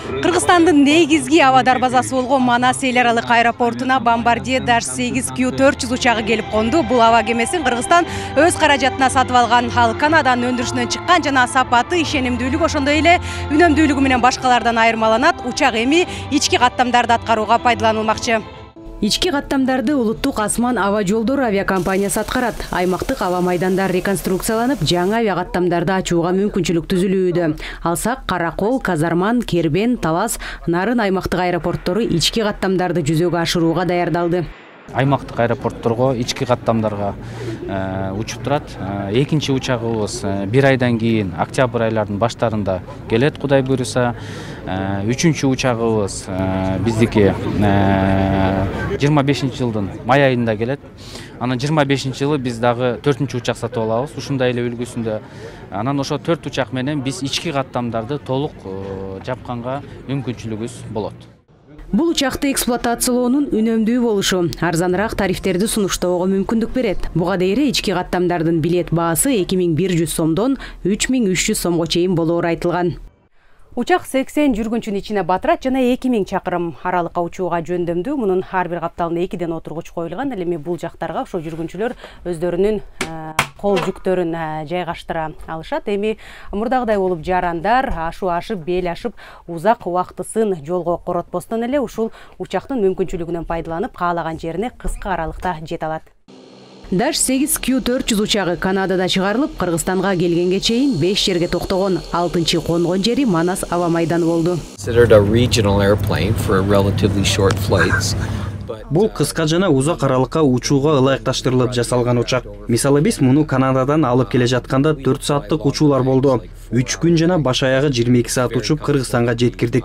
Кыргызстандын негизги аба дарбазасы болгон Манас эл аралык аэропортуна Bombardier Dash 8 Q400 учагы келип конду. Бул аба кемесин Кыргызстан өз каражатына сатып алган. Ал Канаданын өндүрүшүнөн чыккан жана сапаты, ишенимдүүлүгү ошондой эле үнөмдүүлүгү менен башкалардан айырмаланат. Учак эми ички каттамдарды аткарууга пайдаланылмакчы. Ички каттамдарды улуттук асман аба жолдору авиакомпаниясы аткарат. Аймактык аба майдандар реконструкцияланып, жаңы авиа каттамдарды ачууга мүмкүнчүлүк түзүлүүдө. Алсак Каракол, Казарман, Кербен, Талас, Нарын аймактык аэропорттору ички каттамдарды жүзөгө ашырууга даярдалды. Аймактык аэропортторго ички каттамдарга учуп турат. Экинчи учагыбыз бир айдан кийин октябрь айларынын баштарында келет, Кудай буйруса. Үчүнчү учагыбыз биздики 25-жылдын май айында келет. Анан 25-жылы биз дагы 4-чү учак сатып алабыз. Ушундай эле үлгүсүндө. Анан ошо 4 учак менен биз ички каттамдарды толук жапканга мүмкүнчүлүгүбүз болот. Бул учакты эксплуатациялоонун үнөмдүү болушу арзаныраак тарифтерди сунуштоого мүмкүндүк берет. Буга дейре ички каттамдардын билет баасы 2100 сомдон 3300 сомго чейин болоору айтылган. Учак 80 жүргүнчүнүн ичине батырат жана 2000 чакырым аралыкка учууга жөндөмдүү. Мунун ар бир капталына 2ден отургуч коюлган. Эми бул жактарга ошо жүргүнчүлөр өздөрүнүн кол жүктөрүн жайгаштыра алышат. Эми мурдагыдай болуп жарандар ашу ашып, бел ашып, узак убактысын жолго коротпостон эле ушул учактын мүмкүнчүлүгүнөн пайдаланып, каалаган жерине кыска аралыкта жете алат. Dash 8 Q400 учагы Канадада чыгарылып, Кыргызстанга келгенге чейин 5 жерге токтогон. 6-чы конгон жери Манас аба майданы болду. Бул кыска жана узак аралыкка учууга ылайыкташтырылып жасалган учак. Мисалы биз муну Канададан алып келе жатканда 4 сааттык учуулар болду. 3 күн жана баш аягы 22 саат учуп Кыргызстанга жеткирдик.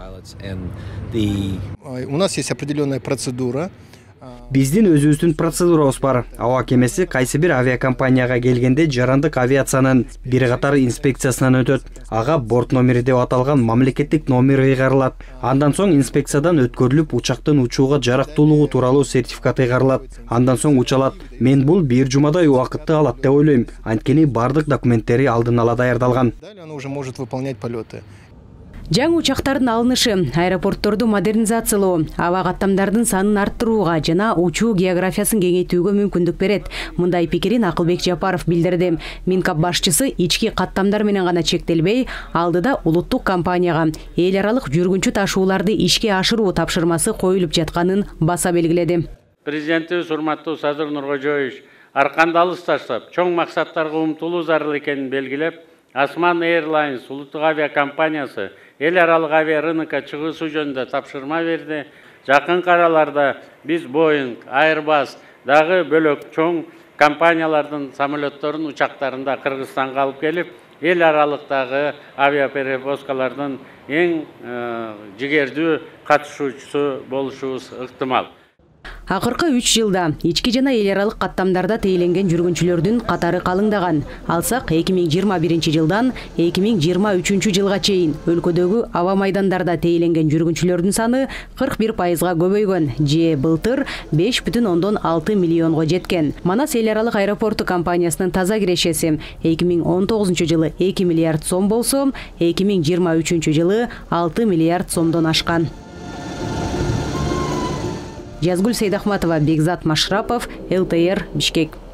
У нас есть определенная процедура. Биздин өзүбүздүн процедурабыз бар. Аба кемеси кайсы бир авиакомпанияга келгенде жарандык авиациянын бир катар инспекциясынан өтөт. Ага борт номери деп аталган мамлекеттик номер ыйгарылат. Андан соң инспекциядан өткөрүлүп, учактын учууга жарактуулугу тууралуу сертификат ыйгарылат. Андан соң учалат. Мен бул бир жумадай убакытты алат деп ойлойм. Анткени бардык документтери алдын ала даярдалган. Далее она уже может выполнять полеты. Жаңы учактардын алынышы, аэропортторду модернизациялоо, аба каттамдардын санын арттырууга жана учуу географиясын кеңейтүүгө мүмкүндүк берет. Мындай пикирин Акылбек Жапаров билдирди. Минкап башчысы ички каттамдар менен гана чектелбей, алдыда улуттук компанияга эл аралык жүргүнчү ташууларды ишке ашыруу тапшырмасы коюлуп жатканын баса белгиледи. Президентибиз урматтуу Садыр Нуркожоевич арканды алыс таштап, чоң максаттарга умтулуу зарыл экенин белгилеп, Асман Airlines улуттук авиакомпаниясы эл аралык авиа рынокко чыгуусу жөнүндө тапшырма берди. Жакынкы араларда биз Boeing, Airbus дагы бөлөк чоң компаниялардын самолетторун учактарында Кыргызстанга алып келип, эл аралыктагы авиаперевозкалардын эң жигердүү катышуучусу болушубуз ыктымал. Акыркы 3 жылда ички жана эл аралык каттамдарда тейленген жүргүнчүлөрдүн катары калыңдаган. Алсак 2021 жылдан 2023 жылга чейин өлкөдөгү аба майдандарда тейленген жүргүнчүлөрдүн саны 41%га көбөйгөн. Же былтыр 5,6 миллионго жеткен. Манас эл аралык аэропорту компаниясынын таза кирешеси 2019 жылы 2 миллиард сом болсо, 2023 жылы 6 миллиард сомдон ашкан. Жазгүл Сейдахматова, Бекзат Машрапов, ЛТР, Бишкек.